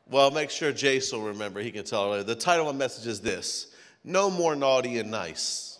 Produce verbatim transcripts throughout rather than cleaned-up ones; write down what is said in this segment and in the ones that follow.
Well, make sure Jace will remember. He can tell her later. The title of my message is this: No more naughty and nice.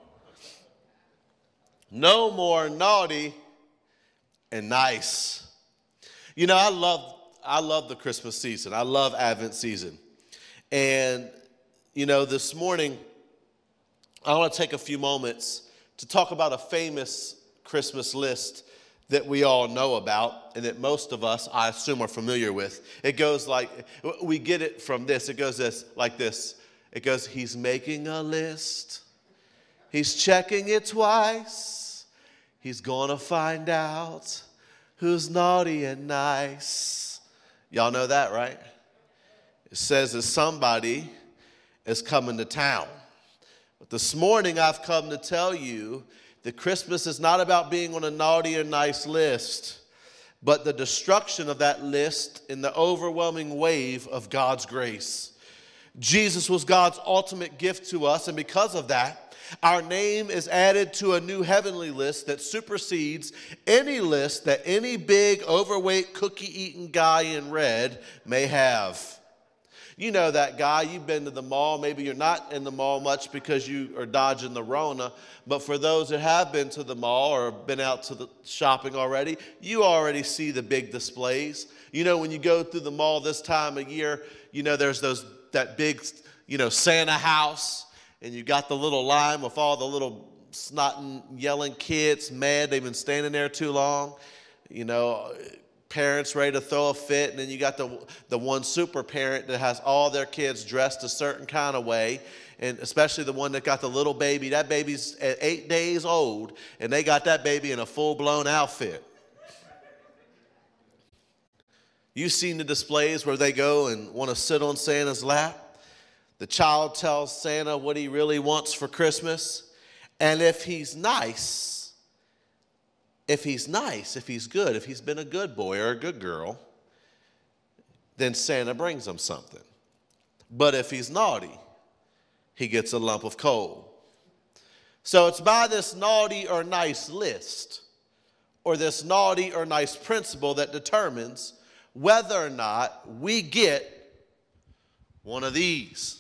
No more naughty and nice. You know, I love I love the Christmas season. I love Advent season. And, you know, this morning, I want to take a few moments to talk about a famous Christmas list that we all know about and that most of us, I assume, are familiar with. It goes like, we get it from this. It goes this, like this. It goes, he's making a list. He's checking it twice. He's going to find out who's naughty and nice. Y'all know that, right? It says that somebody is coming to town. But this morning I've come to tell you that Christmas is not about being on a naughty or nice list, but the destruction of that list in the overwhelming wave of God's grace. Jesus was God's ultimate gift to us, and because of that, our name is added to a new heavenly list that supersedes any list that any big, overweight, cookie-eating guy in red may have. You know that guy, you've been to the mall. Maybe you're not in the mall much because you are dodging the Rona. But for those that have been to the mall or been out to the shopping already, you already see the big displays. You know, when you go through the mall this time of year, you know, there's those that big, you know, Santa house. And you got the little line with all the little snotting, yelling kids, mad they've been standing there too long. You know, parents ready to throw a fit, and then you got the the one super parent that has all their kids dressed a certain kind of way, and especially the one that got the little baby. That baby's at eight days old, and they got that baby in a full-blown outfit. You've seen the displays where they go and want to sit on Santa's lap. The child tells Santa what he really wants for Christmas, and if he's nice, If he's nice, if he's good, if he's been a good boy or a good girl, then Santa brings him something. But if he's naughty, he gets a lump of coal. So it's by this naughty or nice list, or this naughty or nice principle, that determines whether or not we get one of these.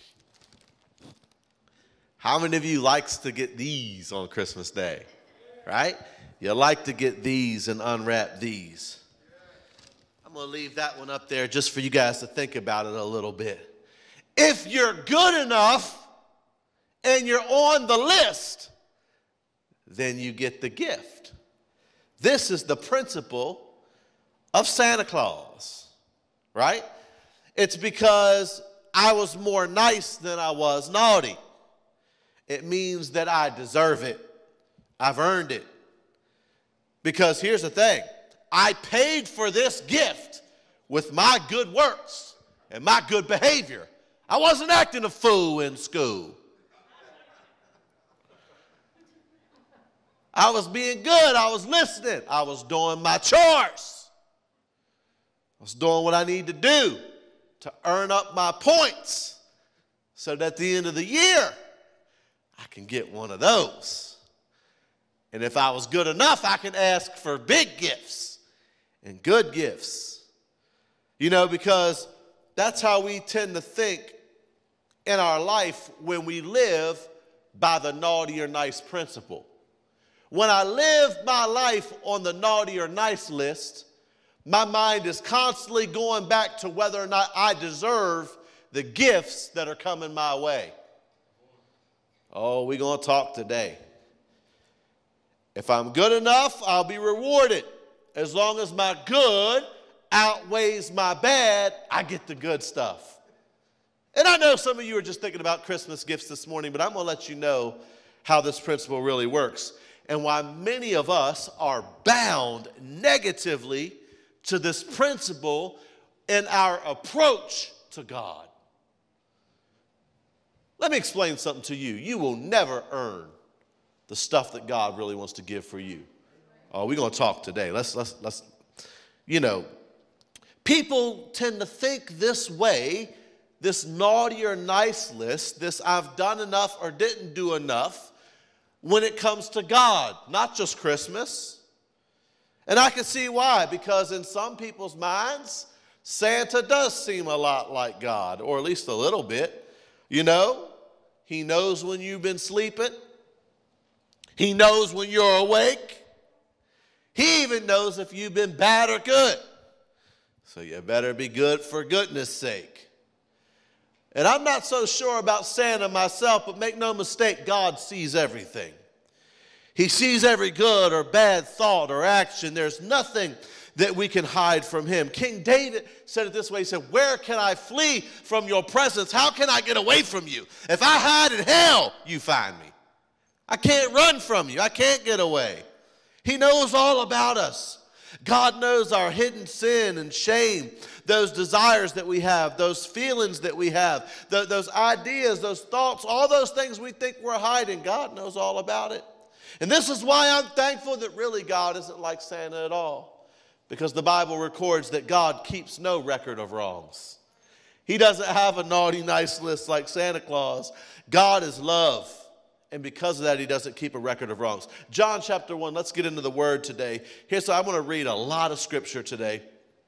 How many of you likes to get these on Christmas Day, right? You like to get these and unwrap these. I'm going to leave that one up there just for you guys to think about it a little bit. If you're good enough and you're on the list, then you get the gift. This is the principle of Santa Claus, right? It's because I was more nice than I was naughty. It means that I deserve it. I've earned it. Because here's the thing, I paid for this gift with my good works and my good behavior. I wasn't acting a fool in school. I was being good. I was listening. I was doing my chores. I was doing what I need to do to earn up my points so that at the end of the year, I can get one of those. And if I was good enough, I can ask for big gifts and good gifts. You know, because that's how we tend to think in our life when we live by the naughty or nice principle. When I live my life on the naughty or nice list, my mind is constantly going back to whether or not I deserve the gifts that are coming my way. Oh, we're going to talk today. If I'm good enough, I'll be rewarded. As long as my good outweighs my bad, I get the good stuff. And I know some of you are just thinking about Christmas gifts this morning, but I'm going to let you know how this principle really works and why many of us are bound negatively to this principle in our approach to God. Let me explain something to you. You will never earn the stuff that God really wants to give for you. Oh, we're going to talk today. Let's, let's, let's, you know, people tend to think this way, this naughty or nice list, this I've done enough or didn't do enough when it comes to God, not just Christmas. And I can see why, because in some people's minds, Santa does seem a lot like God, or at least a little bit. You know, he knows when you've been sleeping. He knows when you're awake. He even knows if you've been bad or good. So you better be good for goodness sake. And I'm not so sure about Santa myself, but make no mistake, God sees everything. He sees every good or bad thought or action. There's nothing that we can hide from him. King David said it this way. He said, where can I flee from your presence? How can I get away from you? If I hide in hell, you find me. I can't run from you. I can't get away. He knows all about us. God knows our hidden sin and shame, those desires that we have, those feelings that we have, th- those ideas, those thoughts, all those things we think we're hiding. God knows all about it. And this is why I'm thankful that really God isn't like Santa at all. Because the Bible records that God keeps no record of wrongs. He doesn't have a naughty, nice list like Santa Claus. God is love. And because of that, he doesn't keep a record of wrongs. John chapter one, let's get into the word today. Here's, so I'm going to read a lot of scripture today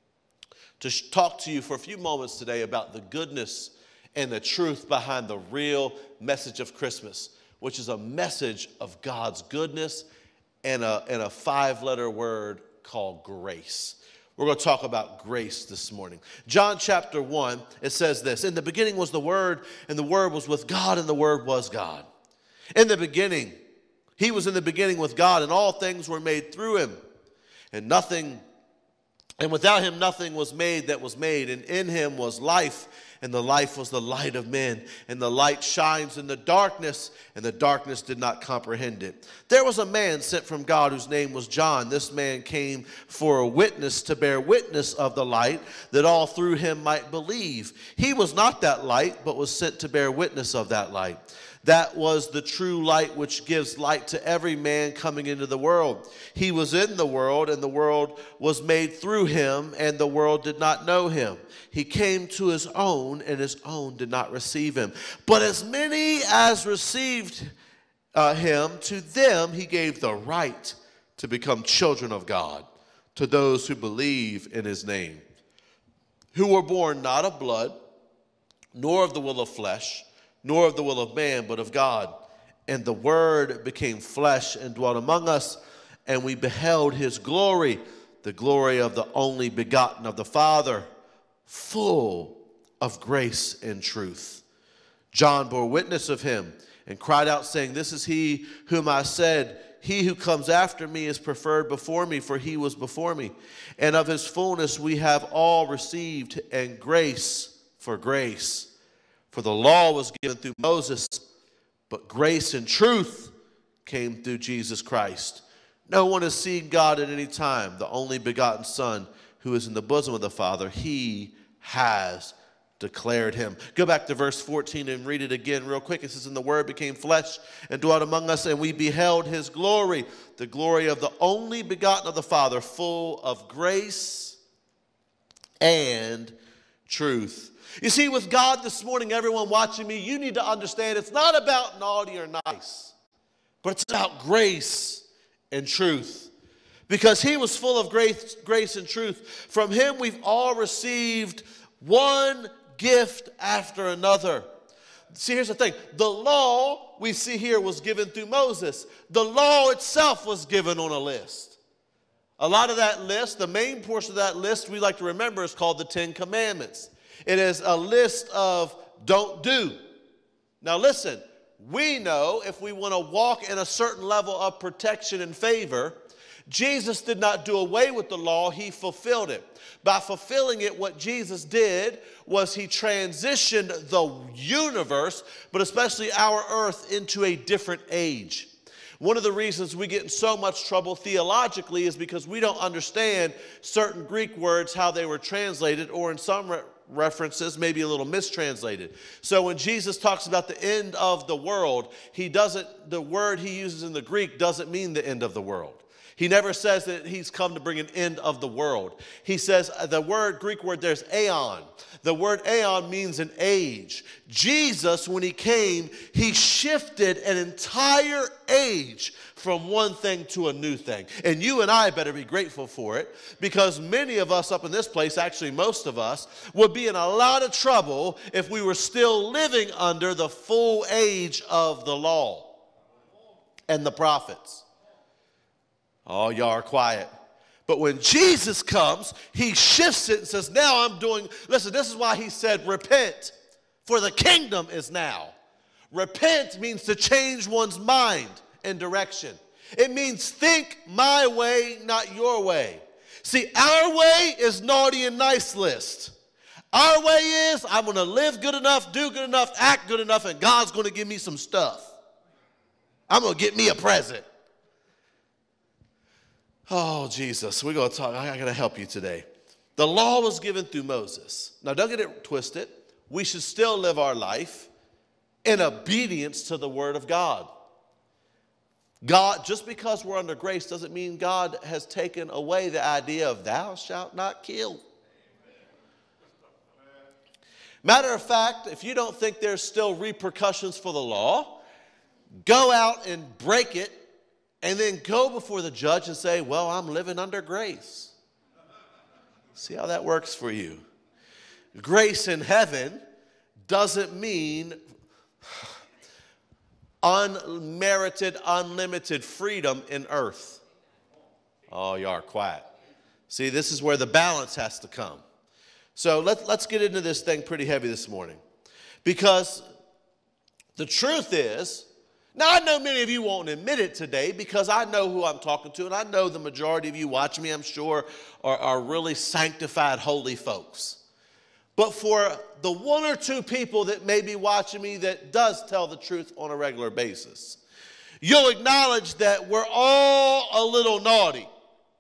to sh- talk to you for a few moments today about the goodness and the truth behind the real message of Christmas, which is a message of God's goodness and a, and a five-letter word called grace. We're going to talk about grace this morning. John chapter one, it says this, in the beginning was the Word, and the Word was with God, and the Word was God. In the beginning, he was in the beginning with God, and all things were made through him, and nothing, and without him nothing was made that was made, and in him was life, and the life was the light of men, and the light shines in the darkness, and the darkness did not comprehend it. There was a man sent from God whose name was John. This man came for a witness, to bear witness of the light, that all through him might believe. He was not that light, but was sent to bear witness of that light. That was the true light which gives light to every man coming into the world. He was in the world, and the world was made through him, and the world did not know him. He came to his own, and his own did not receive him. But as many as received uh, him, to them he gave the right to become children of God, to those who believe in his name, who were born not of blood, nor of the will of flesh, nor of the will of man, but of God. And the Word became flesh and dwelt among us, and we beheld his glory, the glory of the only begotten of the Father, full of grace and truth. John bore witness of him and cried out, saying, this is he whom I said, he who comes after me is preferred before me, for he was before me. And of his fullness we have all received, and grace for grace. For the law was given through Moses, but grace and truth came through Jesus Christ. No one has seen God at any time. The only begotten Son, who is in the bosom of the Father, he has declared him. Go back to verse fourteen and read it again real quick. It says, and the Word became flesh and dwelt among us, and we beheld his glory, the glory of the only begotten of the Father, full of grace and truth. You see, with God this morning, everyone watching me, you need to understand it's not about naughty or nice, but it's about grace and truth. Because he was full of grace, grace and truth. From him we've all received one gift after another. See, here's the thing. The law we see here was given through Moses. The law itself was given on a list. A lot of that list, the main portion of that list we like to remember is called the Ten Commandments. It is a list of don't do. Now listen, we know if we want to walk in a certain level of protection and favor, Jesus did not do away with the law, he fulfilled it. By fulfilling it, what Jesus did was he transitioned the universe, but especially our earth, into a different age. One of the reasons we get in so much trouble theologically is because we don't understand certain Greek words, how they were translated, or in some re- references, maybe a little mistranslated. So when Jesus talks about the end of the world, he doesn't, the word he uses in the Greek doesn't mean the end of the world. He never says that he's come to bring an end of the world. He says the word, Greek word, there's aeon. The word aeon means an age. Jesus, when he came, he shifted an entire age from one thing to a new thing. And you and I better be grateful for it, because many of us up in this place, actually most of us, would be in a lot of trouble if we were still living under the full age of the law and the prophets. Oh, y'all are quiet. But when Jesus comes, he shifts it and says, now I'm doing, listen, this is why he said, repent, for the kingdom is now. Repent means to change one's mind and direction. It means think my way, not your way. See, our way is naughty and nice list. Our way is I'm going to live good enough, do good enough, act good enough, and God's going to give me some stuff. I'm going to get me a present. Oh, Jesus, we're going to talk. I got to help you today. The law was given through Moses. Now, don't get it twisted. We should still live our life in obedience to the word of God. God, just because we're under grace doesn't mean God has taken away the idea of thou shalt not kill. Matter of fact, if you don't think there's still repercussions for the law, go out and break it, and then go before the judge and say, well, I'm living under grace. See how that works for you. Grace in heaven doesn't mean unmerited, unlimited freedom in earth. Oh, you are quiet. See, this is where the balance has to come. So let, let's get into this thing pretty heavy this morning. Because the truth is, now, I know many of you won't admit it today because I know who I'm talking to, and I know the majority of you watching me, I'm sure, are, are really sanctified, holy folks. But for the one or two people that may be watching me that does tell the truth on a regular basis, you'll acknowledge that we're all a little naughty.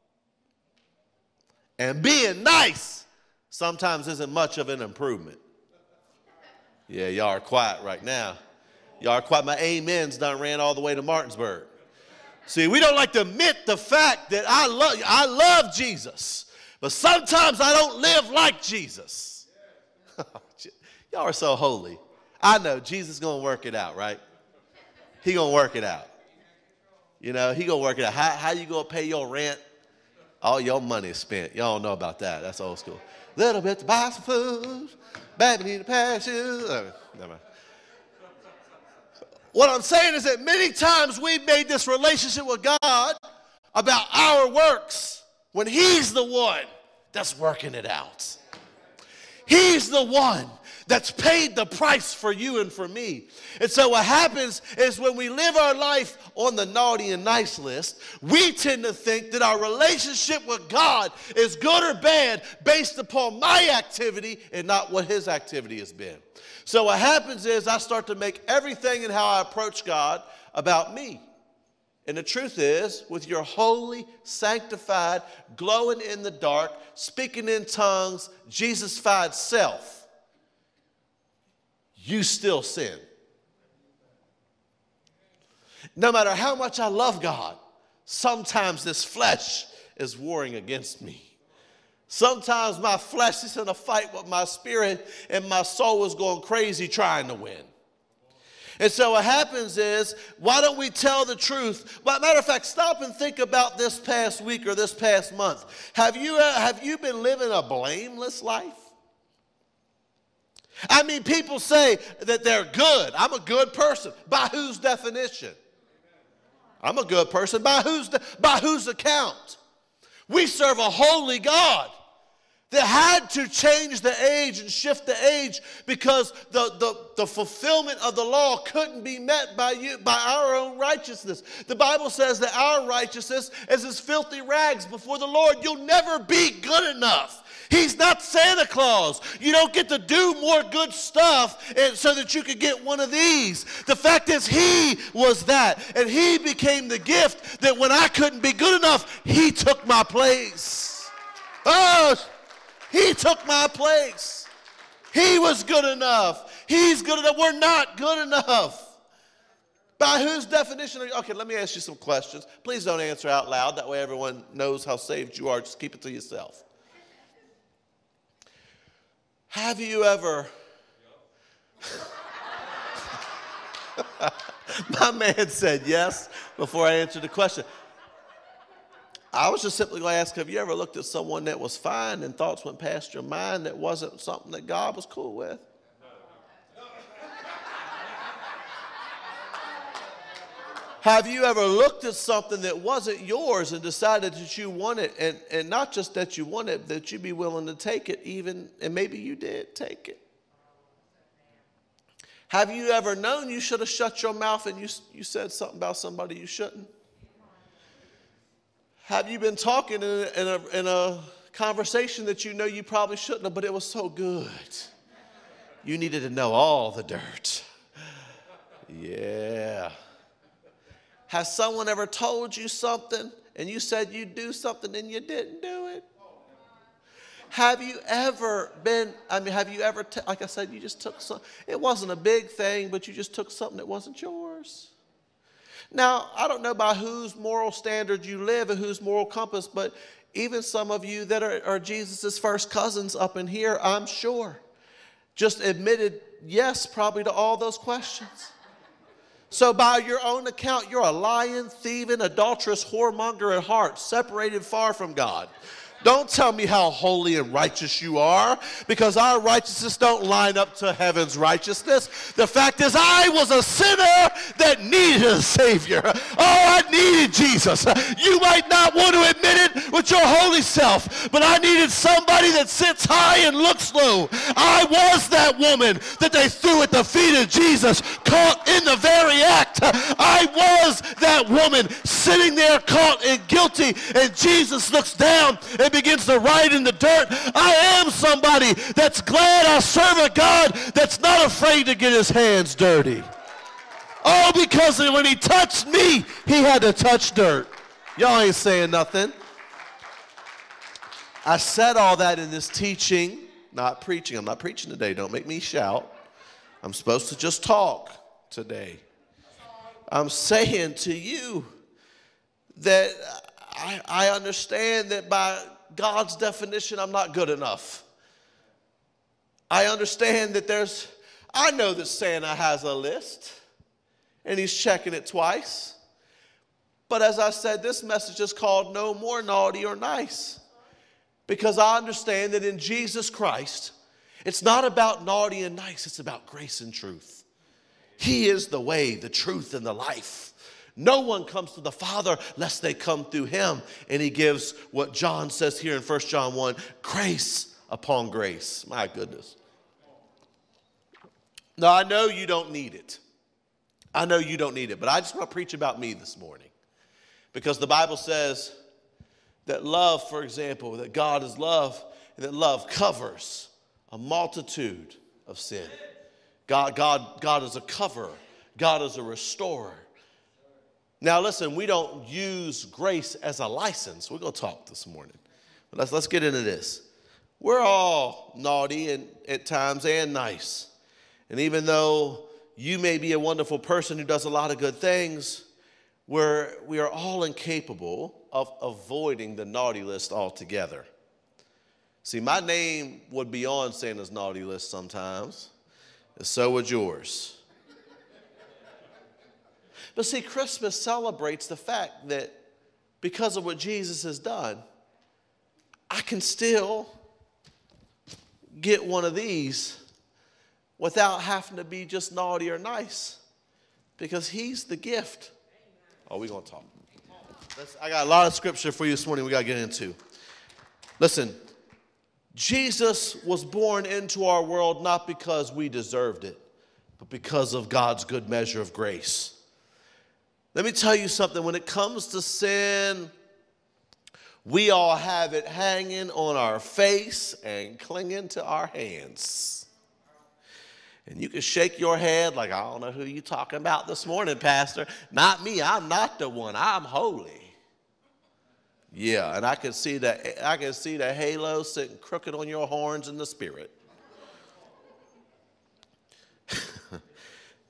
And being nice sometimes isn't much of an improvement. Yeah, y'all are quiet right now. Y'all are quiet. My amens done ran all the way to Martinsburg. See, we don't like to admit the fact that I love, I love Jesus, but sometimes I don't live like Jesus. Y'all are so holy. I know Jesus is going to work it out, right? He going to work it out. You know, he going to work it out. How, how you going to pay your rent? All your money is spent. Y'all don't know about that. That's old school. Little bit to buy some food. Baby need a pair of shoes. Oh, never mind. What I'm saying is that many times we've made this relationship with God about our works when he's the one that's working it out. He's the one that's paid the price for you and for me. And so what happens is when we live our life on the naughty and nice list, we tend to think that our relationship with God is good or bad based upon my activity and not what his activity has been. So what happens is I start to make everything in how I approach God about me. And the truth is, with your holy, sanctified, glowing in the dark, speaking in tongues, Jesus-fied self, you still sin. No matter how much I love God, sometimes this flesh is warring against me. Sometimes my flesh is in a fight with my spirit and my soul is going crazy trying to win. And so what happens is, why don't we tell the truth? Well, matter of fact, stop and think about this past week or this past month. Have you, uh, have you been living a blameless life? I mean, people say that they're good. I'm a good person. By whose definition? I'm a good person. By whose, by whose account? We serve a holy God that had to change the age and shift the age because the, the, the fulfillment of the law couldn't be met by you, by our own righteousness. The Bible says that our righteousness is as filthy rags before the Lord. You'll never be good enough. He's not Santa Claus. You don't get to do more good stuff and so that you could get one of these. The fact is, he was that, and he became the gift that when I couldn't be good enough, he took my place. Oh, he took my place. He was good enough. He's good enough. We're not good enough. By whose definition are you? Okay, let me ask you some questions. Please don't answer out loud. That way everyone knows how saved you are. Just keep it to yourself. Have you ever... My man said yes before I answered the question. I was just simply going to ask, have you ever looked at someone that was fine and thoughts went past your mind that wasn't something that God was cool with? Have you ever looked at something that wasn't yours and decided that you want it, and, and not just that you want it, that you'd be willing to take it even, and maybe you did take it? Have you ever known you should have shut your mouth and you, you said something about somebody you shouldn't? Have you been talking in a, in, a, in a conversation that you know you probably shouldn't have, but it was so good? You needed to know all the dirt. Yeah. Has someone ever told you something and you said you'd do something and you didn't do it? Have you ever been, I mean, have you ever, t- like I said, you just took some, it wasn't a big thing, but you just took something that wasn't yours? Now, I don't know by whose moral standard you live and whose moral compass, but even some of you that are, are Jesus' first cousins up in here, I'm sure, just admitted yes probably to all those questions. So by your own account, you're a lying, thieving, adulterous, whoremonger at heart, separated far from God. Don't tell me how holy and righteous you are, because our righteousness don't line up to heaven's righteousness. The fact is, I was a sinner that needed a Savior. Oh, I needed Jesus. You might not want to admit it with your holy self, but I needed somebody that sits high and looks low. I was that woman that they threw at the feet of Jesus, caught in the very act. I was that woman sitting there caught and guilty, and Jesus looks down and begins to write in the dirt. I am somebody that's glad I serve a God that's not afraid to get his hands dirty. Oh, because when he touched me, he had to touch dirt. Y'all ain't saying nothing. I said all that in this teaching, not preaching. I'm not preaching today. Don't make me shout. I'm supposed to just talk today. I'm saying to you that I, I understand that by God's definition, I'm not good enough. I understand that there's, I know that Santa has a list, and he's checking it twice. But as I said, this message is called No More Naughty or Nice, because I understand that in Jesus Christ, it's not about naughty and nice, it's about grace and truth. He is the way, the truth, and the life. No one comes to the Father lest they come through him. And he gives what John says here in First John one, grace upon grace. My goodness. Now, I know you don't need it. I know you don't need it, but I just want to preach about me this morning. Because the Bible says that love, for example, that God is love, and that love covers a multitude of sin. God, God, God is a coverer. God is a restorer. Now, listen, we don't use grace as a license. We're going to talk this morning. But let's, let's get into this. We're all naughty and, at times and nice. And even though you may be a wonderful person who does a lot of good things, we're, we are all incapable of avoiding the naughty list altogether. See, my name would be on Santa's naughty list sometimes, and so would yours. But see, Christmas celebrates the fact that because of what Jesus has done, I can still get one of these without having to be just naughty or nice, because he's the gift. Oh, we're going to talk. Let's, I got a lot of scripture for you this morning we got to get into. Listen, Jesus was born into our world not because we deserved it, but because of God's good measure of grace. Let me tell you something. When it comes to sin, we all have it hanging on our face and clinging to our hands. And you can shake your head like, I don't know who you're talking about this morning, Pastor. Not me. I'm not the one. I'm holy. Yeah, and I can see the, I can see the halo sitting crooked on your horns in the spirit.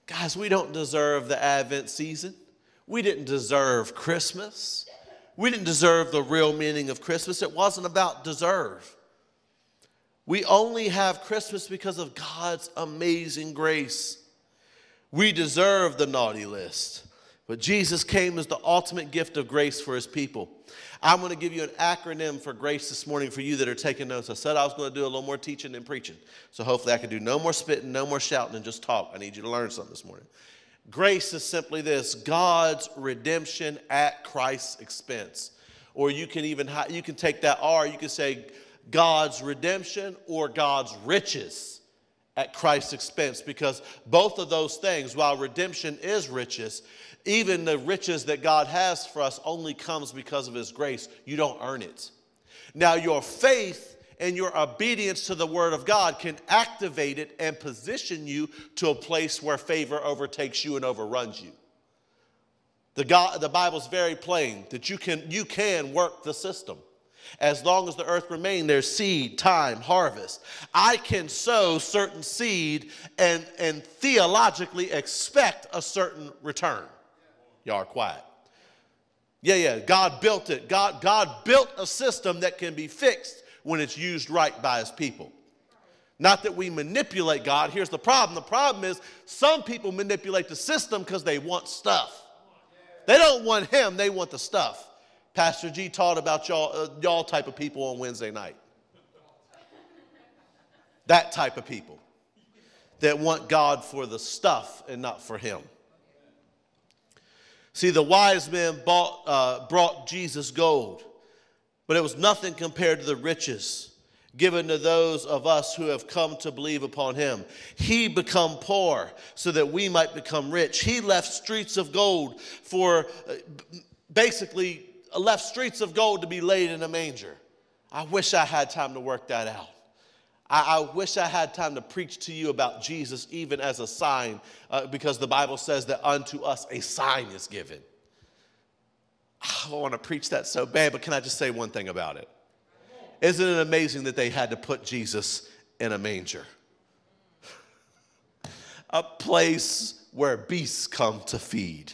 Guys, we don't deserve the Advent season. We didn't deserve Christmas. We didn't deserve the real meaning of Christmas. It wasn't about deserve. We only have Christmas because of God's amazing grace. We deserve the naughty list, but Jesus came as the ultimate gift of grace for his people. I'm going to give you an acronym for grace this morning for you that are taking notes. I said I was going to do a little more teaching than preaching, so hopefully I can do no more spitting, no more shouting, and just talk. I need you to learn something this morning. Grace is simply this: God's redemption at Christ's expense. Or you can even you can take that R, you can say God's redemption or God's riches at Christ's expense, because both of those things, while redemption is riches, even the riches that God has for us only comes because of his grace. You don't earn it. Now, your faith and your obedience to the word of God can activate it and position you to a place where favor overtakes you and overruns you. The, God, the Bible's very plain that you can, you can work the system. As long as the earth remains, there's seed, time, harvest. I can sow certain seed and, and theologically expect a certain return. Y'all are quiet. Yeah, yeah, God built it. God, God built a system that can be fixed when it's used right by his people. Not that we manipulate God. Here's the problem. The problem is some people manipulate the system because they want stuff. They don't want him, they want the stuff. Pastor G taught about y'all, uh, y'all type of people on Wednesday night. That type of people that want God for the stuff and not for him. See, the wise men bought, uh, brought Jesus gold, but it was nothing compared to the riches given to those of us who have come to believe upon him. He become poor so that we might become rich. He left streets of gold for uh, basically left streets of gold to be laid in a manger. I wish I had time to work that out. I, I wish I had time to preach to you about Jesus even as a sign, uh, because the Bible says that unto us a sign is given. I want to preach that so bad, but can I just say one thing about it? Isn't it amazing that they had to put Jesus in a manger? A place where beasts come to feed.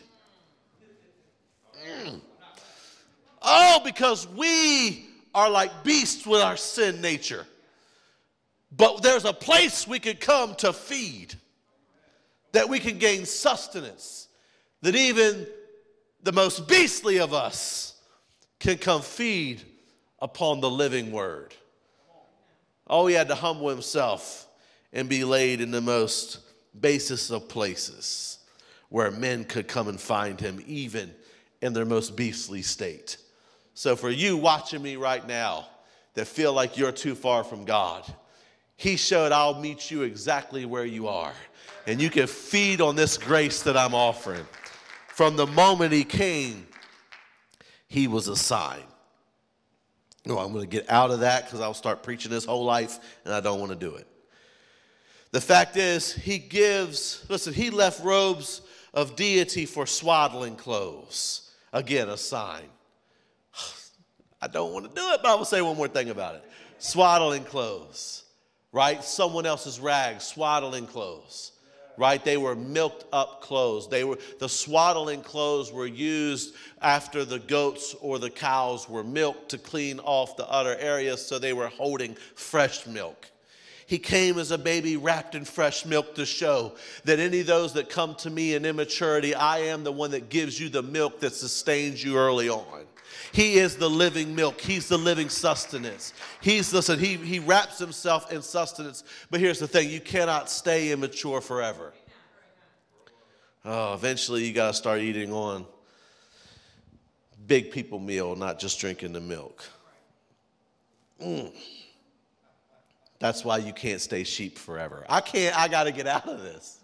Mm. Oh, because we are like beasts with our sin nature. But there's a place we could come to feed, that we can gain sustenance, that even the most beastly of us can come feed upon the living word. Oh, he had to humble himself and be laid in the most basest of places where men could come and find him, even in their most beastly state. So for you watching me right now that feel like you're too far from God, he showed, I'll meet you exactly where you are. And you can feed on this grace that I'm offering. From the moment he came, he was a sign. No, I'm going to get out of that because I'll start preaching this whole life, and I don't want to do it. The fact is, he gives, listen, he left robes of deity for swaddling clothes. Again, a sign. I don't want to do it, but I will say one more thing about it. Swaddling clothes, right? Someone else's rags, swaddling clothes. Right? They were milked up clothes. They were, the swaddling clothes were used after the goats or the cows were milked to clean off the other areas, so they were holding fresh milk. He came as a baby wrapped in fresh milk to show that any of those that come to me in immaturity, I am the one that gives you the milk that sustains you early on. He is the living milk. He's the living sustenance. He's, listen, he, he wraps himself in sustenance. But here's the thing. You cannot stay immature forever. Oh, eventually you got to start eating on big people meal, not just drinking the milk. Mm. That's why you can't stay sheep forever. I can't, I got to get out of this.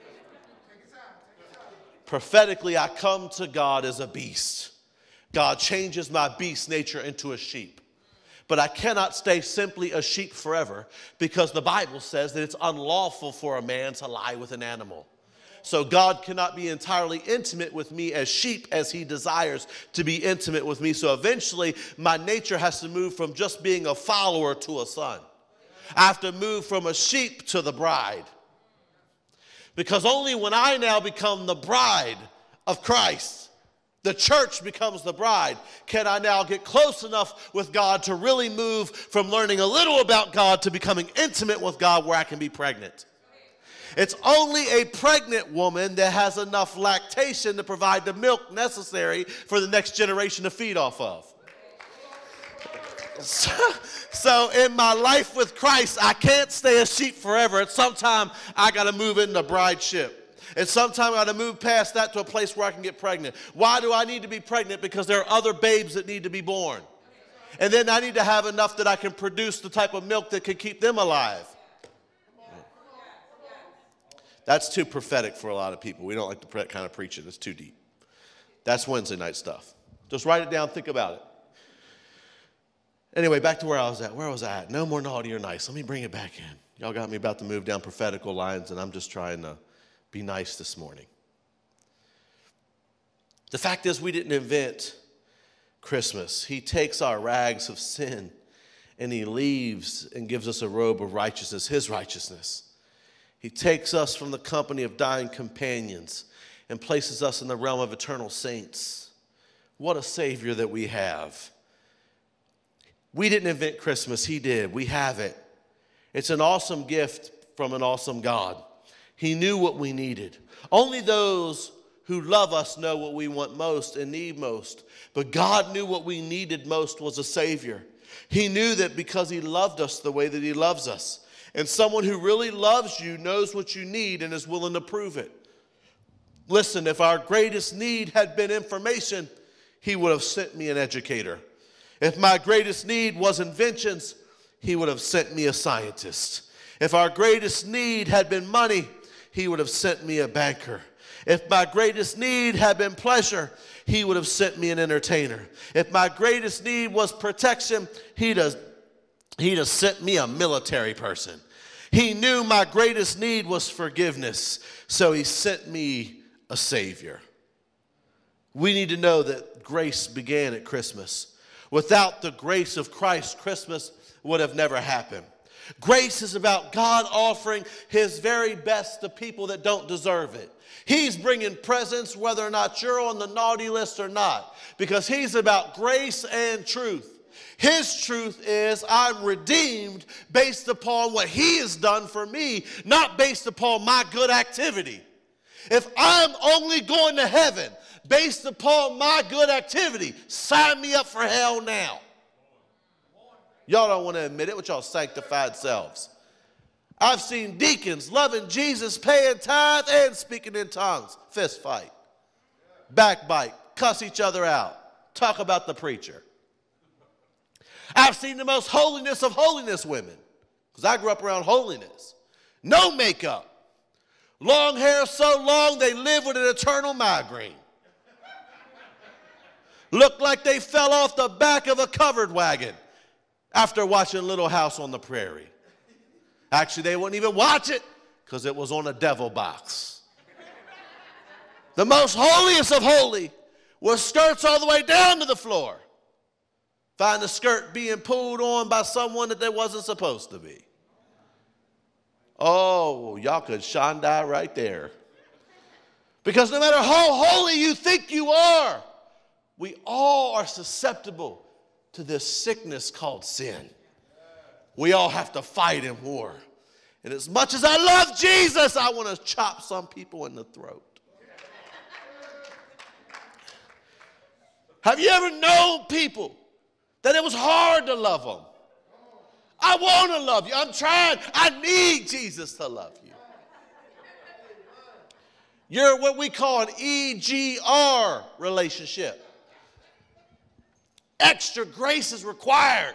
Prophetically, I come to God as a beast. God changes my beast nature into a sheep. But I cannot stay simply a sheep forever, because the Bible says that it's unlawful for a man to lie with an animal. So God cannot be entirely intimate with me as sheep as he desires to be intimate with me. So eventually my nature has to move from just being a follower to a son. I have to move from a sheep to the bride. Because only when I now become the bride of Christ, the church becomes the bride, can I now get close enough with God to really move from learning a little about God to becoming intimate with God where I can be pregnant. It's only a pregnant woman that has enough lactation to provide the milk necessary for the next generation to feed off of. So, so in my life with Christ, I can't stay a sheep forever. At some time, I got to move into brideship. And sometime I got to move past that to a place where I can get pregnant. Why do I need to be pregnant? Because there are other babes that need to be born. And then I need to have enough that I can produce the type of milk that can keep them alive. That's too prophetic for a lot of people. We don't like the kind of preaching. It's too deep. That's Wednesday night stuff. Just write it down. Think about it. Anyway, back to where I was at. Where was I at? No more naughty or nice. Let me bring it back in. Y'all got me about to move down prophetical lines, and I'm just trying to be nice this morning. The fact is, we didn't invent Christmas. He takes our rags of sin, and he leaves and gives us a robe of righteousness, his righteousness. He takes us from the company of dying companions and places us in the realm of eternal saints. What a Savior that we have. We didn't invent Christmas. He did. We have it. It's an awesome gift from an awesome God. He knew what we needed. Only those who love us know what we want most and need most. But God knew what we needed most was a Savior. He knew that because he loved us the way that he loves us. And someone who really loves you knows what you need and is willing to prove it. Listen, if our greatest need had been information, he would have sent me an educator. If my greatest need was inventions, he would have sent me a scientist. If our greatest need had been money, he would have sent me a banker. If my greatest need had been pleasure, he would have sent me an entertainer. If my greatest need was protection, he'd have, he'd have sent me a military person. He knew my greatest need was forgiveness, so he sent me a Savior. We need to know that grace began at Christmas. Without the grace of Christ, Christmas would have never happened. Grace is about God offering his very best to people that don't deserve it. He's bringing presents whether or not you're on the naughty list or not, because he's about grace and truth. His truth is I'm redeemed based upon what he has done for me, not based upon my good activity. If I'm only going to heaven based upon my good activity, sign me up for hell now. Y'all don't want to admit it with y'all sanctified selves. I've seen deacons loving Jesus, paying tithe, and speaking in tongues. Fist fight, backbite, cuss each other out, talk about the preacher. I've seen the most holiness of holiness women, because I grew up around holiness. No makeup. Long hair so long they live with an eternal migraine. Look like they fell off the back of a covered wagon after watching Little House on the Prairie. Actually, they wouldn't even watch it because it was on a devil box. The most holiest of holy was skirts all the way down to the floor. Find the skirt being pulled on by someone that they wasn't supposed to be. Oh, y'all could Shondai right there. Because no matter how holy you think you are, we all are susceptible to this sickness called sin. We all have to fight in war. And as much as I love Jesus, I want to chop some people in the throat. Have you ever known people that it was hard to love them? I want to love you. I'm trying. I need Jesus to love you. You're what we call an E G R relationship. Extra grace is required.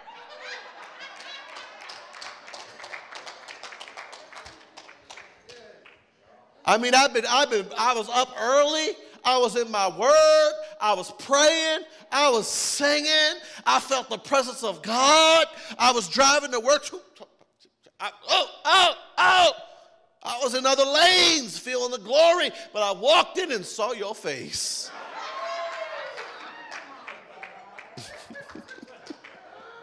I mean, I've been, I've been, I was up early. I was in my word. I was praying. I was singing. I felt the presence of God. I was driving to work. I, oh, oh, oh. I was in other lanes feeling the glory, but I walked in and saw your face.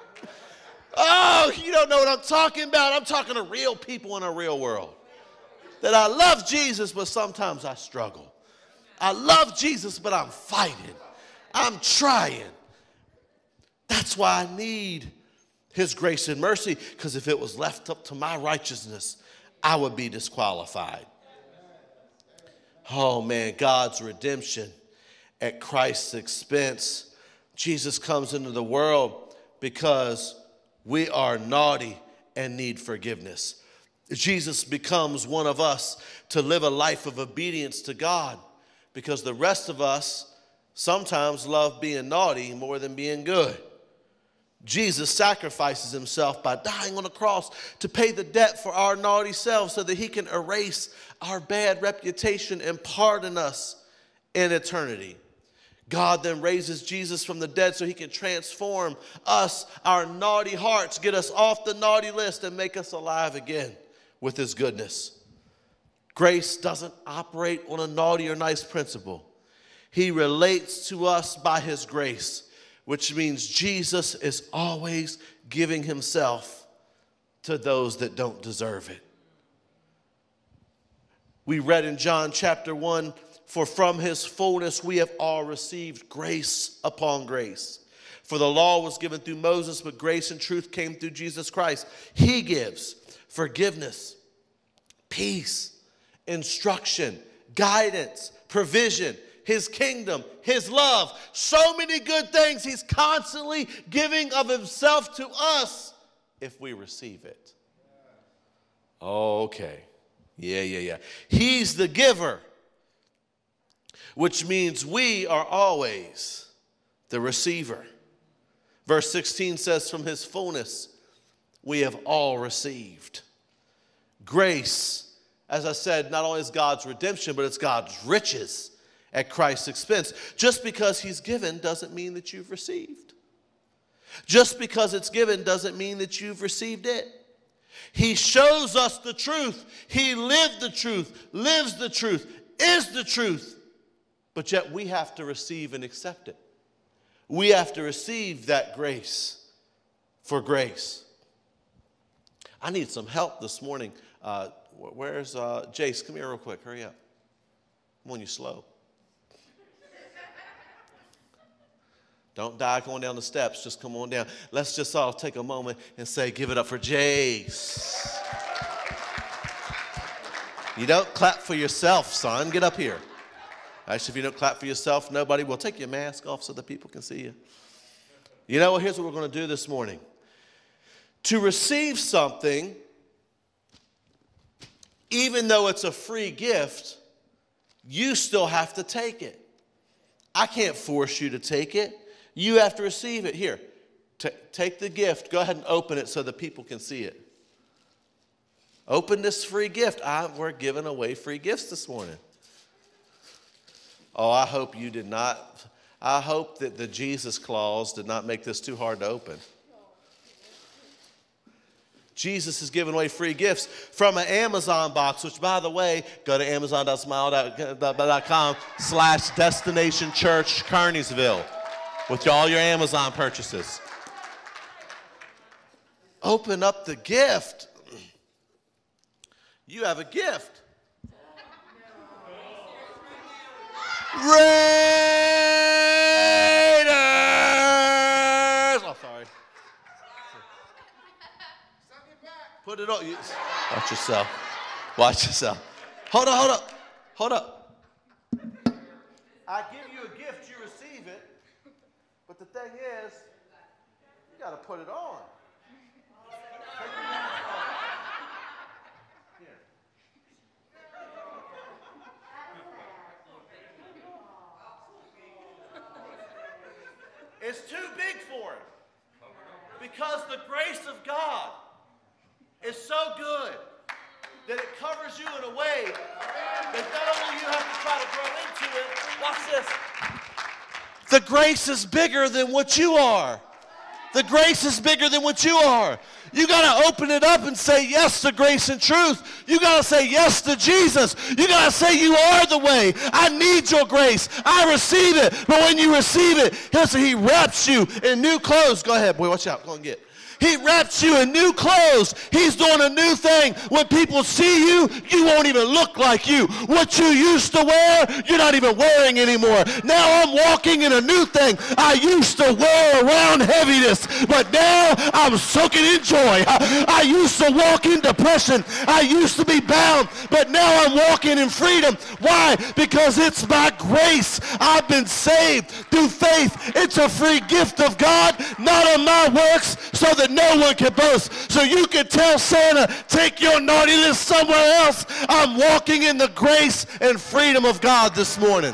Oh, you don't know what I'm talking about. I'm talking to real people in a real world. that I love Jesus, but sometimes I struggle. I love Jesus, but I'm fighting. I'm trying. That's why I need his grace and mercy, because if it was left up to my righteousness, I would be disqualified. Oh man, God's redemption at Christ's expense. Jesus comes into the world because we are naughty and need forgiveness. Jesus becomes one of us to live a life of obedience to God, because the rest of us sometimes love being naughty more than being good. Jesus sacrifices himself by dying on the cross to pay the debt for our naughty selves so that he can erase our bad reputation and pardon us in eternity. God then raises Jesus from the dead so he can transform us, our naughty hearts, get us off the naughty list and make us alive again with his goodness. Grace doesn't operate on a naughty or nice principle. He relates to us by his grace, which means Jesus is always giving himself to those that don't deserve it. We read in John chapter one, for from his fullness we have all received grace upon grace. For the law was given through Moses, but grace and truth came through Jesus Christ. He gives forgiveness, peace, instruction, guidance, provision, his kingdom, his love, so many good things he's constantly giving of himself to us if we receive it. Okay. Yeah, yeah, yeah. He's the giver, which means we are always the receiver. Verse sixteen says, from his fullness we have all received. Grace, as I said, not only is God's redemption, but it's God's riches at Christ's expense. Just because he's given doesn't mean that you've received. Just because it's given doesn't mean that you've received it. He shows us the truth. He lived the truth, lives the truth, is the truth. But yet we have to receive and accept it. We have to receive that grace for grace. I need some help this morning. Uh, where's uh, Jace? Come here real quick. Hurry up. Come on, you slow. Don't die going down the steps. Just come on down. Let's just all take a moment and say, give it up for Jace. You don't clap for yourself, son. Get up here. Actually, if you don't clap for yourself, nobody will. Take your mask off so that people can see you. You know what? Here's what we're going to do this morning. To receive something, even though it's a free gift, you still have to take it. I can't force you to take it. You have to receive it. Here, t- take the gift. Go ahead and open it so that people can see it. Open this free gift. I, we're giving away free gifts this morning. Oh, I hope you did not. I hope that the Jesus clause did not make this too hard to open. Jesus is giving away free gifts from an Amazon box, which, by the way, go to amazon dot smile dot com slash destination church Kearneysville with all your Amazon purchases. Open up the gift. You have a gift. Raiders! Oh, sorry. Put it on. You, watch yourself. Watch yourself. Hold up, hold up. Hold up. I give you a gift, you receive it. But the thing is, you got to put it on. Take your mask off. Here. It's too big for him. Because the grace of God is so good that it covers you in a way that not only you have to try to grow into it, watch this. The grace is bigger than what you are. The grace is bigger than what you are. You got to open it up and say yes to grace and truth. You got to say yes to Jesus. You got to say you are the way. I need your grace. I receive it. But when you receive it, he wraps you in new clothes. Go ahead, boy. Watch out. Go and get. He wraps you in new clothes. He's doing a new thing. When people see you, you won't even look like you. What you used to wear, you're not even wearing anymore. Now I'm walking in a new thing. I used to wear around heaviness, but now I'm soaking in joy. I, I used to walk in depression. I used to be bound, but now I'm walking in freedom. Why? Because it's by grace. I've been saved through faith. It's a free gift of God, not of my works, so that no one can boast. So you can tell Santa, take your naughtiness somewhere else. I'm walking in the grace and freedom of God this morning.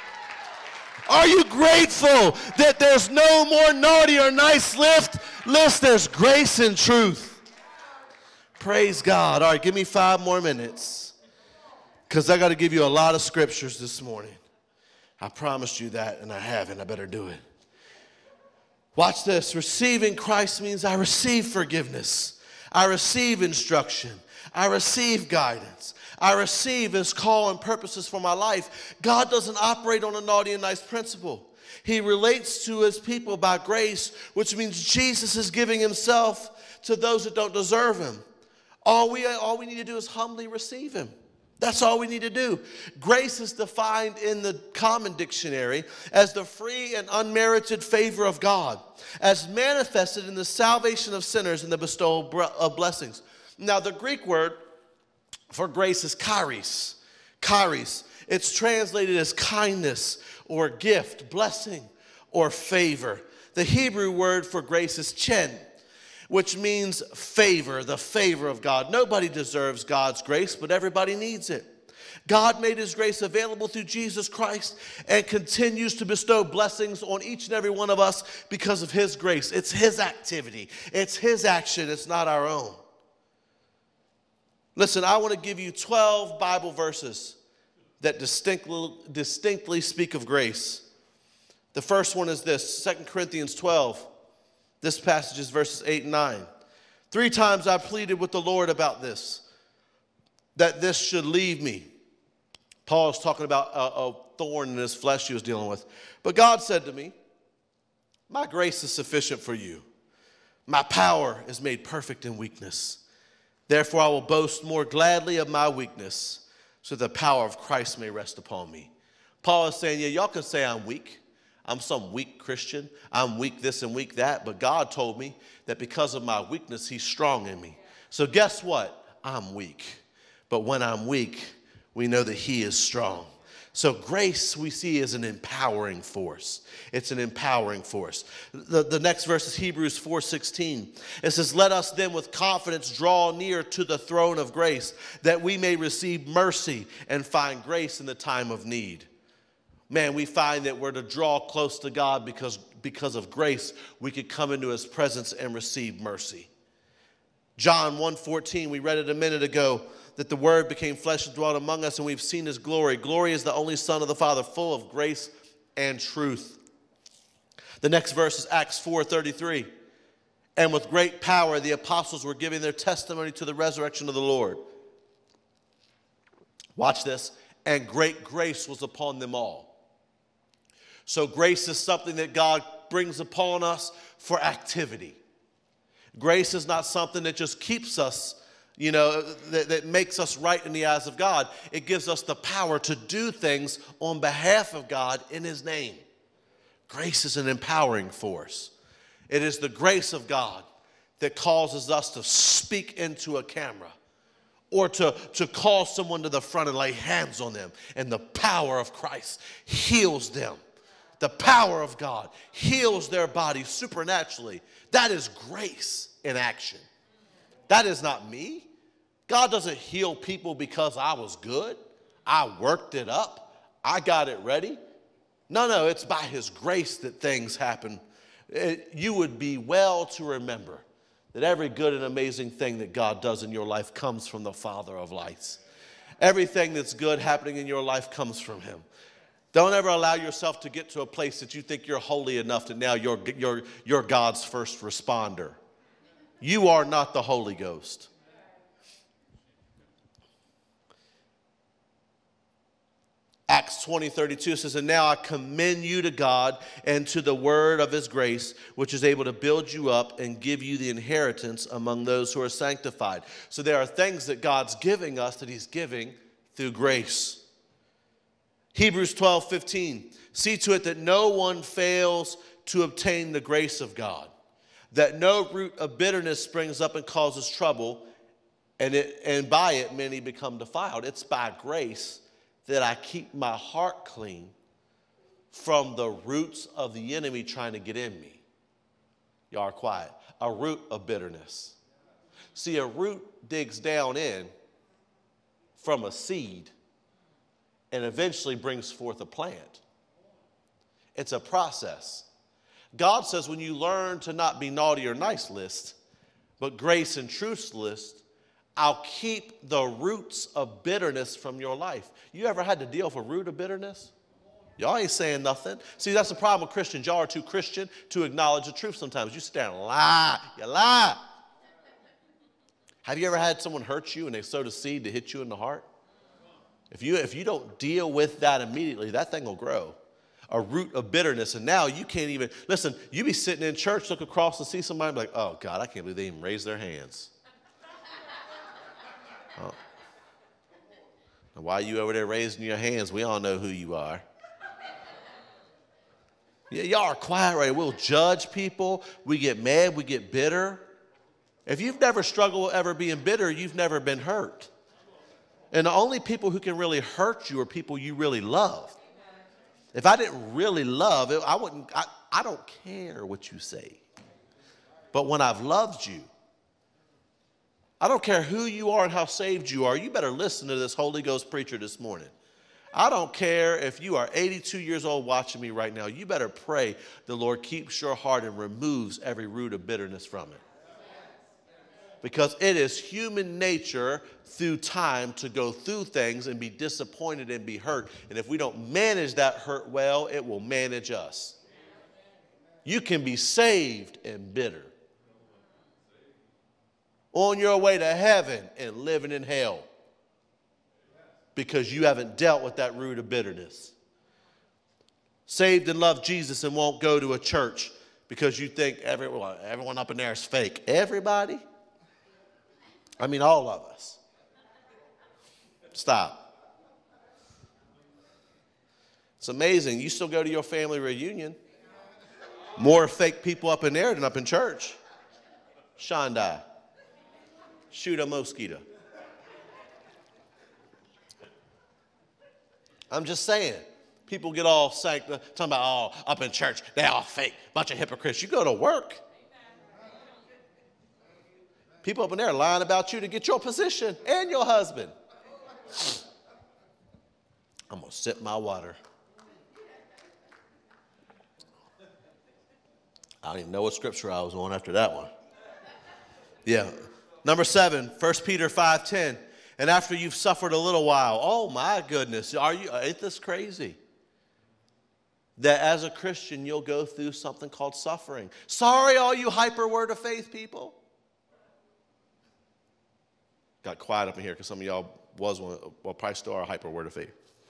Are you grateful that there's no more naughty or nice list? List, there's grace and truth. Praise God. All right, give me five more minutes, because I got to give you a lot of scriptures this morning. I promised you that, and I haven't. I better do it. Watch this. Receiving Christ means I receive forgiveness. I receive instruction. I receive guidance. I receive his call and purposes for my life. God doesn't operate on a naughty and nice principle. He relates to his people by grace, which means Jesus is giving himself to those that don't deserve him. All we, all we need to do is humbly receive him. That's all we need to do. Grace is defined in the Common Dictionary as the free and unmerited favor of God, as manifested in the salvation of sinners and the bestowal of blessings. Now, the Greek word for grace is charis. Charis. It's translated as kindness or gift, blessing, or favor. The Hebrew word for grace is chen, which means favor, the favor of God. Nobody deserves God's grace, but everybody needs it. God made his grace available through Jesus Christ and continues to bestow blessings on each and every one of us because of his grace. It's his activity. It's his action. It's not our own. Listen, I want to give you twelve Bible verses that distinctly, distinctly speak of grace. The first one is this, Second Corinthians twelve. This passage is verses eight and nine. Three times I pleaded with the Lord about this, that this should leave me. Paul is talking about a, a thorn in his flesh he was dealing with. But God said to me, my grace is sufficient for you. My power is made perfect in weakness. Therefore I will boast more gladly of my weakness, so the power of Christ may rest upon me. Paul is saying, yeah, y'all can say I'm weak. I'm some weak Christian. I'm weak this and weak that. But God told me that because of my weakness, he's strong in me. So guess what? I'm weak. But when I'm weak, we know that he is strong. So grace we see is an empowering force. It's an empowering force. The, the next verse is Hebrews four sixteen. It says, let us then with confidence draw near to the throne of grace, that we may receive mercy and find grace in the time of need. Man, we find that we're to draw close to God because, because of grace, we could come into his presence and receive mercy. John one fourteen, we read it a minute ago, that the word became flesh and dwelt among us, and we've seen his glory. Glory is the only Son of the Father, full of grace and truth. The next verse is Acts four thirty-three. And with great power, the apostles were giving their testimony to the resurrection of the Lord. Watch this. And great grace was upon them all. So grace is something that God brings upon us for activity. Grace is not something that just keeps us, you know, that, that makes us right in the eyes of God. It gives us the power to do things on behalf of God in his name. Grace is an empowering force. It is the grace of God that causes us to speak into a camera, or to, to call someone to the front and lay hands on them, and the power of Christ heals them. The power of God heals their body supernaturally. That is grace in action. That is not me. God doesn't heal people because I was good. I worked it up. I got it ready. No, no, it's by his grace that things happen. It, you would be well to remember that every good and amazing thing that God does in your life comes from the Father of lights. Everything that's good happening in your life comes from him. Don't ever allow yourself to get to a place that you think you're holy enough that now you're, you're, you're God's first responder. You are not the Holy Ghost. Acts twenty, thirty-two says, and now I commend you to God and to the word of his grace, which is able to build you up and give you the inheritance among those who are sanctified. So there are things that God's giving us that he's giving through grace. Hebrews twelve, fifteen, see to it that no one fails to obtain the grace of God, that no root of bitterness springs up and causes trouble, and, it, and by it many become defiled. It's by grace that I keep my heart clean from the roots of the enemy trying to get in me. Y'all are quiet. A root of bitterness. See, a root digs down in from a seed and eventually brings forth a plant. It's a process. God says when you learn to not be naughty or nice list, but grace and truth list, I'll keep the roots of bitterness from your life. You ever had to deal with a root of bitterness? Y'all ain't saying nothing. See, that's the problem with Christians. Y'all are too Christian to acknowledge the truth sometimes. You sit there and lie. You lie. Have you ever had someone hurt you and they sowed a seed to hit you in the heart? If you, if you don't deal with that immediately, that thing will grow. A root of bitterness. And now you can't even, listen, you be sitting in church, look across and see somebody and be like, oh, God, I can't believe they even raised their hands. Oh. And why are you over there raising your hands? We all know who you are. Yeah, y'all are quiet, right? We'll judge people. We get mad. We get bitter. If you've never struggled with ever being bitter, you've never been hurt. And the only people who can really hurt you are people you really love. If I didn't really love it, I wouldn't, I, I don't care what you say. But when I've loved you, I don't care who you are and how saved you are. You better listen to this Holy Ghost preacher this morning. I don't care if you are eighty-two years old watching me right now. You better pray the Lord keeps your heart and removes every root of bitterness from it. Because it is human nature through time to go through things and be disappointed and be hurt. And if we don't manage that hurt well, it will manage us. You can be saved and bitter. On your way to heaven and living in hell because you haven't dealt with that root of bitterness. Saved and love Jesus and won't go to a church because you think everyone, everyone up in there is fake. Everybody? I mean, all of us. Stop. It's amazing. You still go to your family reunion. More fake people up in there than up in church. Shonda. Shoot a mosquito. I'm just saying. People get all psyched, talking about, oh, up in church, they all fake, bunch of hypocrites. You go to work. People up in there lying about you to get your position and your husband. I'm going to sip my water. I don't even know what scripture I was on after that one. Yeah. Number seven, First Peter five ten. And after you've suffered a little while, oh my goodness, are you, ain't this crazy? That as a Christian, you'll go through something called suffering. Sorry, all you hyper word of faith people. Got quiet up in here because some of y'all was one, well, probably still are a hyper word of faith.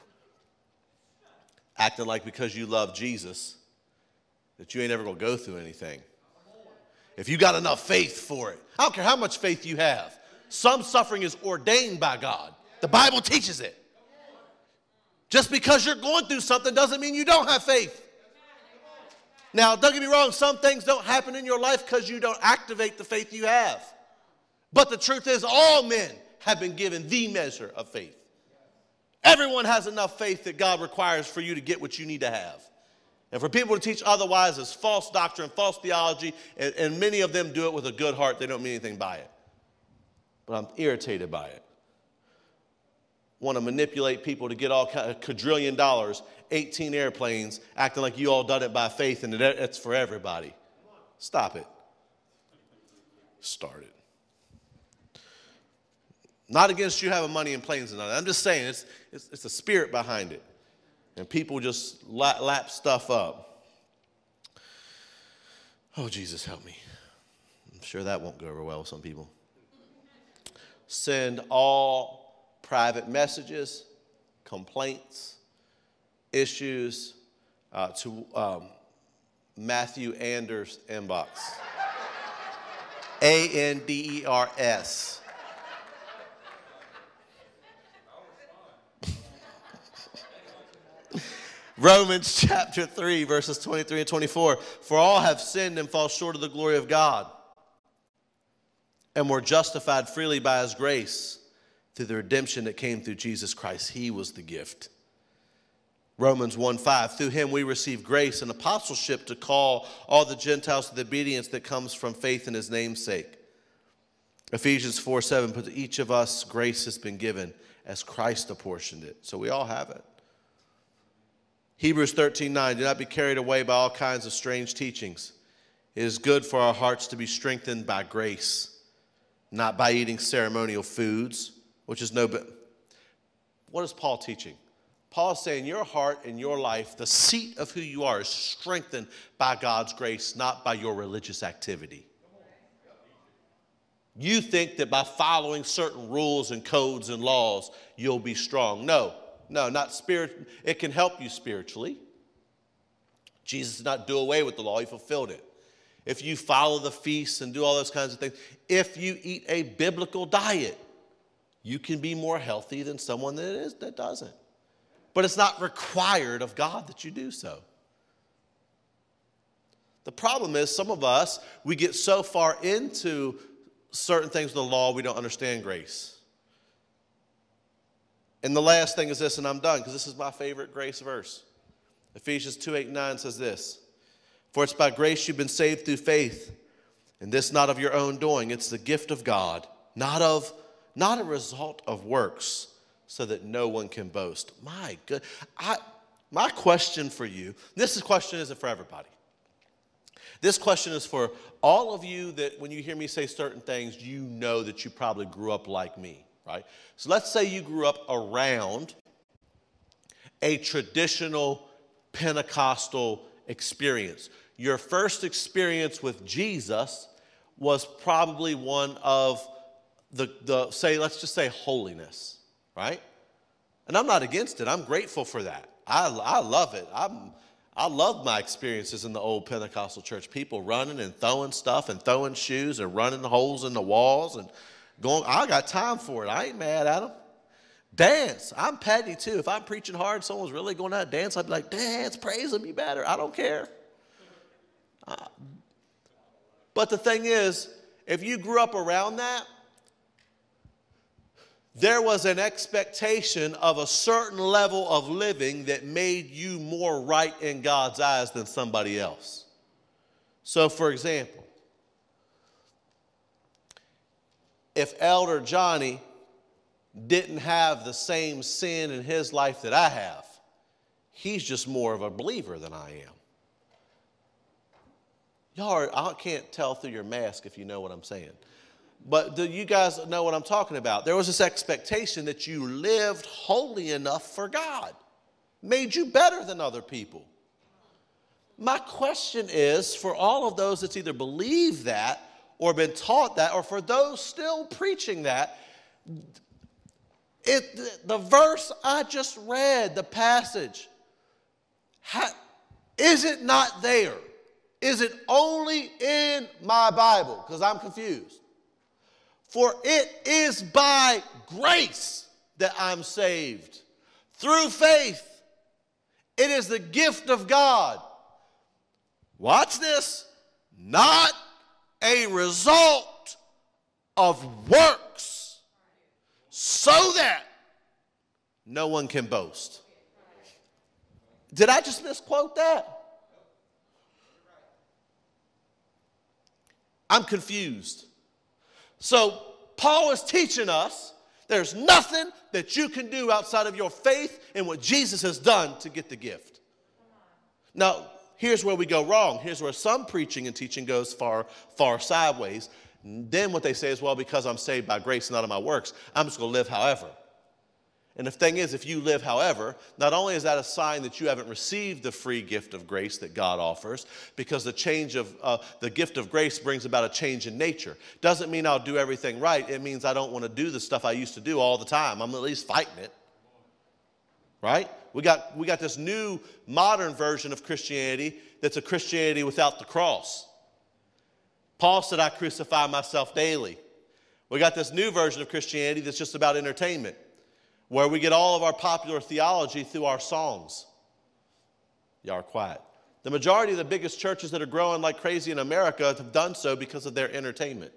Acting like because you love Jesus, that you ain't ever going to go through anything. If you got enough faith for it. I don't care how much faith you have. Some suffering is ordained by God. The Bible teaches it. Just because you're going through something doesn't mean you don't have faith. Now, don't get me wrong. Some things don't happen in your life because you don't activate the faith you have. But the truth is all men have been given the measure of faith. Everyone has enough faith that God requires for you to get what you need to have. And for people to teach otherwise is false doctrine, false theology, and, and many of them do it with a good heart. They don't mean anything by it. But I'm irritated by it. Want to manipulate people to get all kind of quadrillion dollars, eighteen airplanes, acting like you all done it by faith and that it's for everybody. Stop it. Start it. Not against you having money and planes and all that. I'm just saying it's, it's, it's a spirit behind it. And people just lap, lap stuff up. Oh, Jesus, help me. I'm sure that won't go over well with some people. Send all private messages, complaints, issues uh, to um, Matthew Anders' inbox. A N D E R S. Romans chapter three, verses twenty-three and twenty-four. For all have sinned and fall short of the glory of God, and were justified freely by his grace through the redemption that came through Jesus Christ. He was the gift. Romans one five. Through him we receive grace and apostleship to call all the Gentiles to the obedience that comes from faith in his name's sake. Ephesians four seven. But to each of us grace has been given as Christ apportioned it. So we all have it. Hebrews thirteen nine, do not be carried away by all kinds of strange teachings. It is good for our hearts to be strengthened by grace, not by eating ceremonial foods, which is no but. What is Paul teaching? Paul is saying your heart and your life, the seat of who you are, is strengthened by God's grace, not by your religious activity. You think that by following certain rules and codes and laws, you'll be strong. No. No, not spirit. It can help you spiritually. Jesus did not do away with the law. He fulfilled it. If you follow the feasts and do all those kinds of things, if you eat a biblical diet, you can be more healthy than someone that is that doesn't. But it's not required of God that you do so. The problem is some of us, we get so far into certain things of the law, we don't understand grace. And the last thing is this, and I'm done, because this is my favorite grace verse. Ephesians two eight nine says this, for it's by grace you've been saved through faith, and this not of your own doing. It's the gift of God, not of, not a result of works, so that no one can boast. My good, I, my question for you, this is question isn't for everybody. This question is for all of you that when you hear me say certain things, you know that you probably grew up like me. Right? So let's say you grew up around a traditional Pentecostal experience. Your first experience with Jesus was probably one of the, the say, let's just say holiness, right? And I'm not against it. I'm grateful for that. I, I love it. I'm, I love my experiences in the old Pentecostal church. People running and throwing stuff and throwing shoes and running holes in the walls and going, I got time for it. I ain't mad at them. Dance. I'm petty too. If I'm preaching hard, someone's really going out to dance, I'd be like, dance, praise them, you better. I don't care. Uh, but the thing is, if you grew up around that, there was an expectation of a certain level of living that made you more right in God's eyes than somebody else. So for example, if Elder Johnny didn't have the same sin in his life that I have, he's just more of a believer than I am. Y'all are, I can't tell through your mask if you know what I'm saying. But do you guys know what I'm talking about? There was this expectation that you lived holy enough for God. Made you better than other people. My question is, for all of those that's either believe that or been taught that, or for those still preaching that, it, the verse I just read, the passage, ha, is it not there? Is it only in my Bible? Because I'm confused. For it is by grace that I'm saved, through faith. It is the gift of God. Watch this. Not a result of works, so that no one can boast. Did I just misquote that? I'm confused. So Paul is teaching us there's nothing that you can do outside of your faith in what Jesus has done to get the gift. Now, here's where we go wrong. Here's where some preaching and teaching goes far, far sideways. Then what they say is, well, because I'm saved by grace, not of my works, I'm just going to live however. And the thing is, if you live however, not only is that a sign that you haven't received the free gift of grace that God offers, because the change of uh, the gift of grace brings about a change in nature. Doesn't mean I'll do everything right. It means I don't want to do the stuff I used to do all the time. I'm at least fighting it. right? We got, we got this new modern version of Christianity that's a Christianity without the cross. Paul said, I crucify myself daily. We got this new version of Christianity that's just about entertainment, where we get all of our popular theology through our songs. Y'all are quiet. The majority of the biggest churches that are growing like crazy in America have done so because of their entertainment.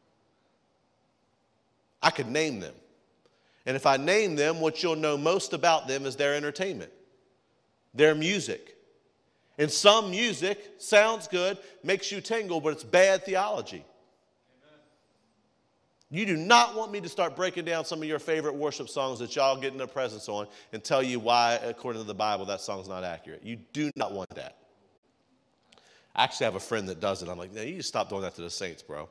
I could name them. And if I name them, what you'll know most about them is their entertainment, their music. And some music sounds good, makes you tingle, but it's bad theology. You do not want me to start breaking down some of your favorite worship songs that y'all get in their presence on and tell you why, according to the Bible, that song's not accurate. You do not want that. I actually have a friend that does it. I'm like, no, you just stop doing that to the saints, bro.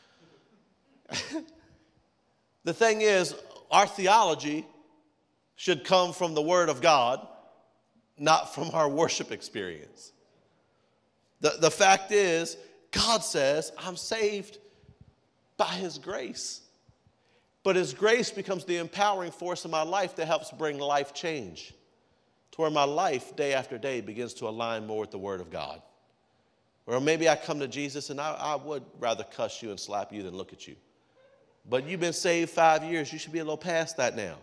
The thing is, our theology should come from the Word of God, not from our worship experience. The, the fact is, God says, I'm saved by His grace. But His grace becomes the empowering force in my life that helps bring life change, to where my life, day after day, begins to align more with the Word of God. Or maybe I come to Jesus and I, I would rather cuss you and slap you than look at you. But you've been saved five years. You should be a little past that now.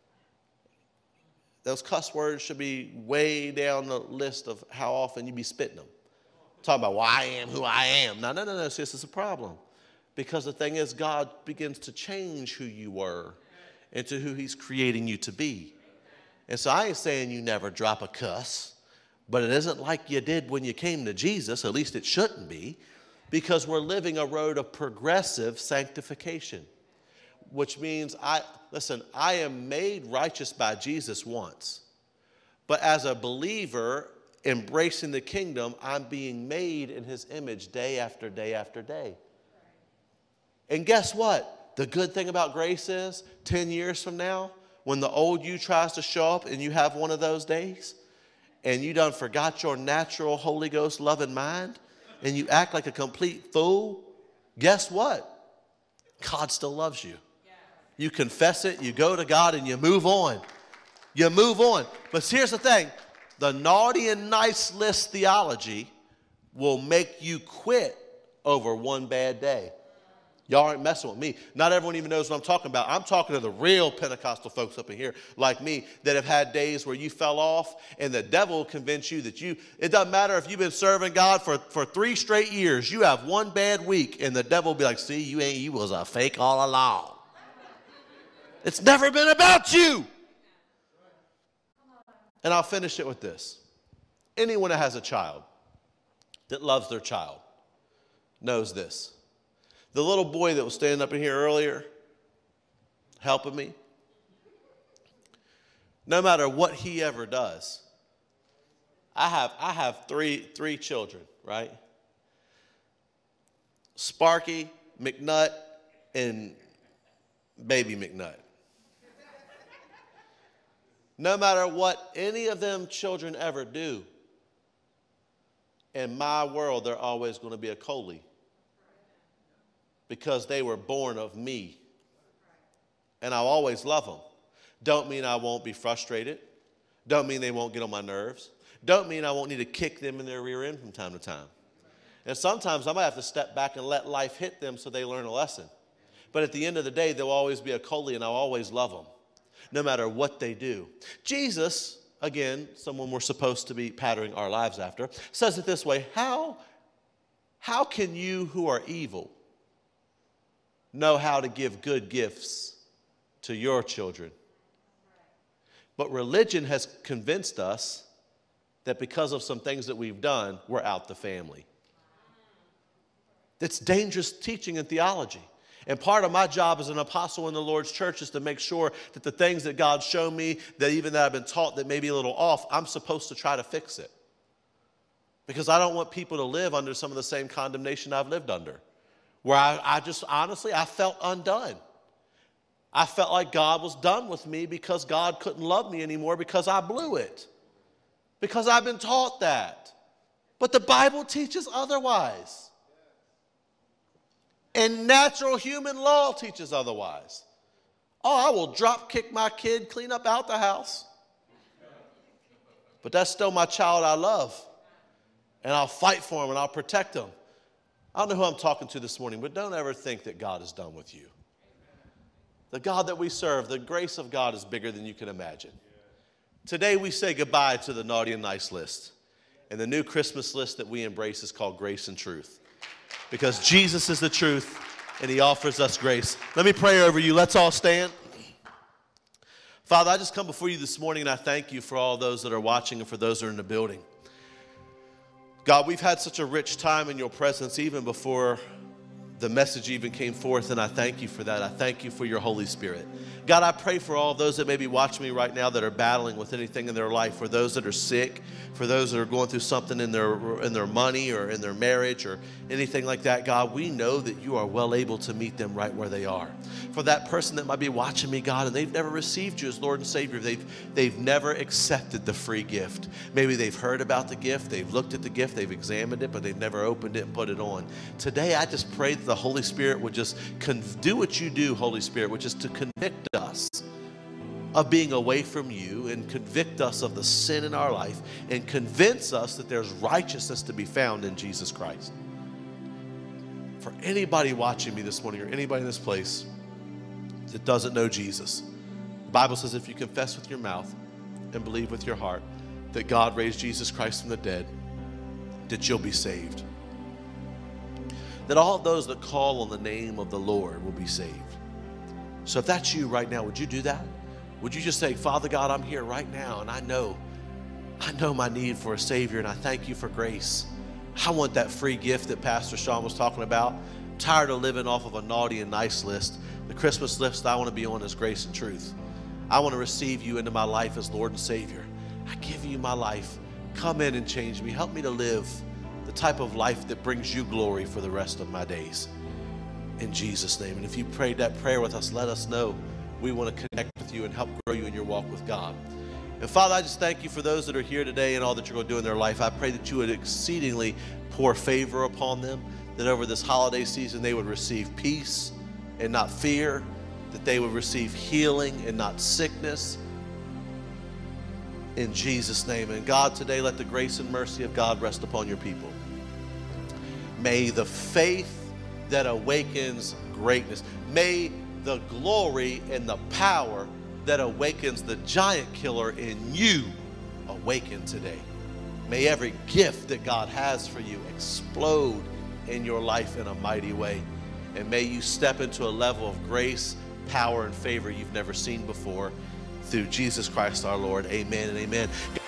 Those cuss words should be way down the list of how often you be spitting them. Talking about, well, I am who I am. No, no, no, no. This is a problem. Because the thing is, God begins to change who you were into who He's creating you to be. And so I ain't saying you never drop a cuss. But it isn't like you did when you came to Jesus. At least it shouldn't be. Because we're living a road of progressive sanctification. Which means, I listen, I am made righteous by Jesus once. But as a believer embracing the kingdom, I'm being made in His image day after day after day. And guess what? The good thing about grace is, ten years from now, when the old you tries to show up and you have one of those days, and you done forgot your natural Holy Ghost loving mind, and you act like a complete fool, guess what? God still loves you. You confess it, you go to God, and you move on. You move on. But here's the thing. The naughty and nice list theology will make you quit over one bad day. Y'all aren't messing with me. Not everyone even knows what I'm talking about. I'm talking to the real Pentecostal folks up in here like me that have had days where you fell off and the devil will convince you that you, it doesn't matter if you've been serving God for, for three straight years, you have one bad week and the devil will be like, see, you ain't, you was a fake all along. It's never been about you. And I'll finish it with this. Anyone that has a child that loves their child knows this. The little boy that was standing up in here earlier, helping me, no matter what he ever does, I have, I have three, three children, right? Sparky, McNutt, and Baby McNutt. No matter what any of them children ever do, in my world, they're always going to be a Coley. Because they were born of me. And I'll always love them. Don't mean I won't be frustrated. Don't mean they won't get on my nerves. Don't mean I won't need to kick them in their rear end from time to time. And sometimes I might have to step back and let life hit them so they learn a lesson. But at the end of the day, they'll always be a Coley, and I'll always love them, no matter what they do. Jesus, again, someone we're supposed to be patterning our lives after, says it this way, how, how can you who are evil know how to give good gifts to your children? But religion has convinced us that because of some things that we've done, we're out the family. That's dangerous teaching and theology. And part of my job as an apostle in the Lord's church is to make sure that the things that God showed me, that even that I've been taught that may be a little off, I'm supposed to try to fix it. Because I don't want people to live under some of the same condemnation I've lived under. Where I, I just, honestly, I felt undone. I felt like God was done with me because God couldn't love me anymore because I blew it. Because I've been taught that. But the Bible teaches otherwise. And natural human law teaches otherwise. Oh, I will drop kick my kid, clean up out the house. but that's still my child I love. And I'll fight for him and I'll protect him. I don't know who I'm talking to this morning, but don't ever think that God is done with you. The God that we serve, the grace of God is bigger than you can imagine. Today we say goodbye to the naughty and nice list. And the new Christmas list that we embrace is called grace and truth. Because Jesus is the truth and he offers us grace. Let me pray over you. Let's all stand. Father, I just come before you this morning and I thank you for all those that are watching and for those that are in the building. God, we've had such a rich time in your presence even before the message even came forth, and I thank you for that. I thank you for your Holy Spirit. God, I pray for all those that may be watching me right now that are battling with anything in their life, for those that are sick, for those that are going through something in their in their money or in their marriage or anything like that. God, we know that you are well able to meet them right where they are. For that person that might be watching me, God, and they've never received you as Lord and Savior, they've, they've never accepted the free gift. Maybe they've heard about the gift, they've looked at the gift, they've examined it, but they've never opened it and put it on. Today, I just pray that the Holy Spirit would just con- do what you do, Holy Spirit, which is to convict us of being away from you and convict us of the sin in our life and convince us that there's righteousness to be found in Jesus Christ. For anybody watching me this morning or anybody in this place that doesn't know Jesus, the Bible says if you confess with your mouth and believe with your heart that God raised Jesus Christ from the dead, that you'll be saved. That all those that call on the name of the Lord will be saved. So if that's you right now, would you do that? Would you just say, Father God, I'm here right now, and I know, I know my need for a Savior, and I thank you for grace. I want that free gift that Pastor Shawn was talking about. I'm tired of living off of a naughty and nice list. The Christmas list I want to be on is grace and truth. I want to receive you into my life as Lord and Savior. I give you my life. Come in and change me. Help me to live the type of life that brings you glory for the rest of my days. In Jesus' name. And if you prayed that prayer with us, let us know. We want to connect with you and help grow you in your walk with God. And Father, I just thank you for those that are here today and all that you're going to do in their life. I pray that you would exceedingly pour favor upon them, that over this holiday season they would receive peace and not fear, that they would receive healing and not sickness. In Jesus' name. And God, today let the grace and mercy of God rest upon your people. May the faith that awakens greatness, may the glory and the power that awakens the giant killer in you awaken today. May every gift that God has for you explode in your life in a mighty way. And may you step into a level of grace, power, and favor you've never seen before. Through Jesus Christ our Lord. Amen and amen.